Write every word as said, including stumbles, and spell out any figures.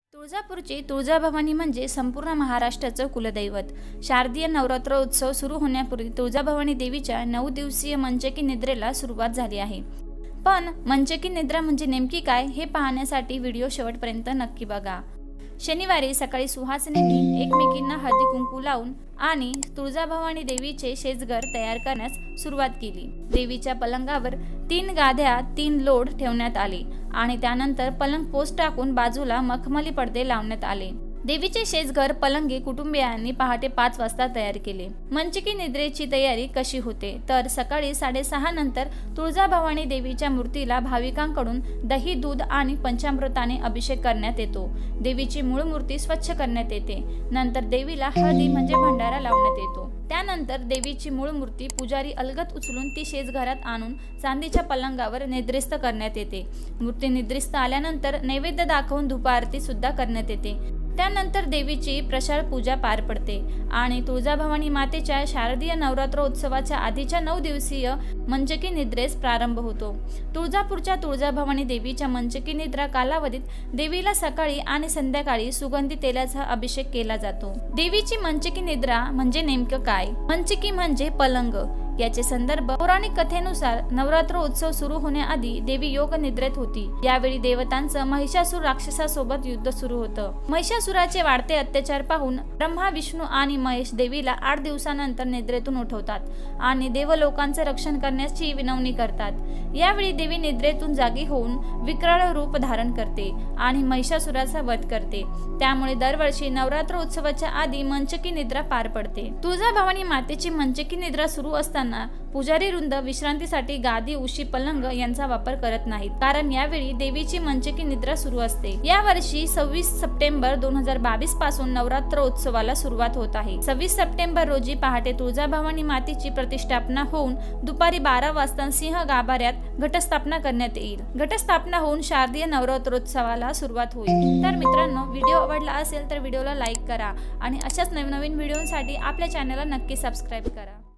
तुळजापूरची तुळजाभवानी म्हणजे संपूर्ण महाराष्ट्राचं कुलदैवत। शारदीय नवरात्र उत्सव सुरू होण्यापूर्वी तुळजाभवानी देवीच्या नऊ दिवसीय मंचकी निद्रेला सुरुवात झाली आहे। पण मंचकी निद्रा म्हणजे नेमकी काय हे पाहण्यासाठी व्हिडिओ शेवटपर्यंत नक्की बघा। शनिवारी सकाळी सुहासिनींनी एकमेकींना हळदी कुंकू लावून आणि तुळजाभवानी देवीचे शेजघर तयार करण्यास सुरुवात केली। देवीच्या पलंगावर तीन गाद्या तीन लोड ठेवण्यात आले आणि त्यानंतर पलंग पोस्ट टाकून बाजूला मखमली पडदे लावण्यात आले। देवीचे शेजघर पलंगी कुटुंबियांनी पहाटे पाच वाजता तयार केले। मंचकी निद्रेची तयारी कशी होते तर सकाळी साडेसहा नंतर तुळजाभवानी देवीच्या मूर्तीला भाविकांकडून दही दूध आणि पंचामृताने अभिषेक करण्यात येतो। देवीची मूळ मूर्ती स्वच्छ करण्यात येते। नंतर देवीला हळदी म्हणजे भंडारा लावण्यात येतो। त्यानंतर देवीची मूळ मूर्ती पुजारी अलगद उचलून ती शेजघरात आणून चांदीच्या पलंगावर निद्रिस्त करण्यात येते। मूर्ती निद्रिस्त आल्यानंतर नैवेद्य दाखवून धूपारती सुद्धा करण्यात येते। त्यानंतर देवीची प्रसाद पूजा पार पडते आणि तुळजाभवानी मातेच्या शारदीय नवरात्र उत्सवाच्या आधीच्या नऊ दिवसीय मंचकी निद्रेस प्रारंभ होतो। तुळजापूरच्या तुळजाभवानी देवीच्या मंचकी निद्रा कालावधीत देवीला सकाळी आणि संध्याकाळी सुगंधी तेलाचा अभिषेक केला जातो। देवीची मंचकी निद्रा म्हणजे नेमकं काय? मंचकी म्हणजे पलंग। याचे संदर्भ पौराणिक कथेनुसार नवरात्र उत्सव सुरू होण्याआधी देवी योग निद्रेत होती। यावेळी देवतांचं महिषासूर राक्षसासोबत युद्ध सुरू होतं। महिषासुराचे वाढते अत्याचार पाहून ब्रह्मा विष्णू आणि महेश देवीला आठ दिवसानंतर निद्रेतून उठवतात आणि देवलोकांचे रक्षण करण्याची विनवणी करतात। यावेळी देवी निद्रेतून जागी होऊन विक्राळ रूप धारण करते आणि महिषासुराचा वध करते। त्यामुळे दरवर्षी नवरात्र उत्सवाच्या आधी मंचकी निद्रा पार पडते। तुळजाभवानी मातेची मंचकी निद्रा सुरू असताना पुजारी वृंद विश्रांतीसाठी गादी उशी पलंग यांचा वापर करत नाहीत, कारण यावेळी देवीची मंचकी निद्रा सुरू असते। या वर्षी सव्वीस सप्टेंबर दोन हजार बावीस पासून नवरात्र उत्सवाला सुरुवात होत आहे। सव्वीस सप्टेंबर रोजी पहाटे तुळजाभवानी मातेची प्रतिष्ठापना होऊन दुपारी बारा वाजता सिंह गाभाऱ्यात घटस्थापना करण्यात येईल। घटस्थापना होऊन शारदीय नवरात्रोत्सवाला सुरुवात होईल। तर मित्रांनो, व्हिडिओ आवडला असेल तर व्हिडिओला लाईक करा आणि अशाच नवनवीन व्हिडिओसाठी आपल्या चॅनलला नक्की सबस्क्राईब करा।